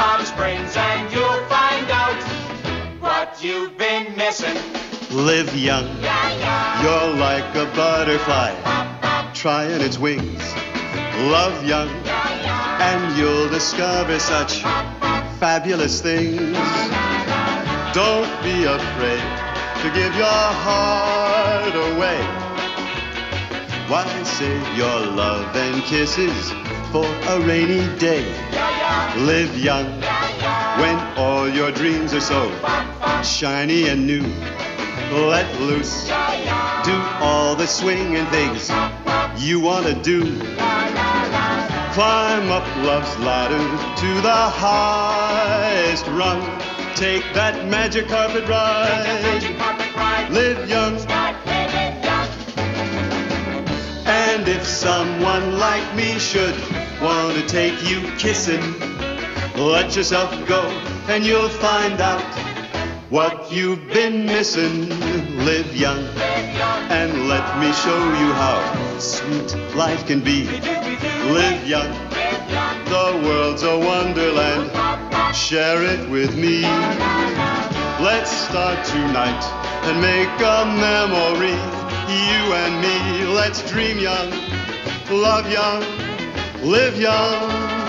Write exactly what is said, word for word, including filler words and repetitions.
Palm Springs and you'll find out what you've been missing. Live young, Yeah, yeah. you're like a butterfly, trying its wings. Love young, Yeah, yeah. and you'll discover such fabulous things. Don't be afraid to give your heart away. Why save your love and kisses for a rainy day? Yeah, yeah. Live young Yeah, yeah. when all your dreams are so shiny and new. Let loose, Yeah, yeah. do all the swinging things you want to do. Climb up love's ladder to the highest rung. Take that magic carpet ride. Live young. Start living young. And if someone like me should want to take you kissing, let yourself go and you'll find out what you've been missing. Live young, and let me show you how sweet life can be. Live young, the world's a wonderland. Share it with me. Let's start tonight and make a memory. You and me, let's dream young, love young, live young.